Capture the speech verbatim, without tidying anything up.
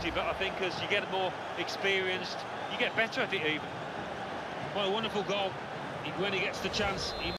quality, but I think as you get more experienced, you get better at it even. What a wonderful goal. He, when he gets the chance, he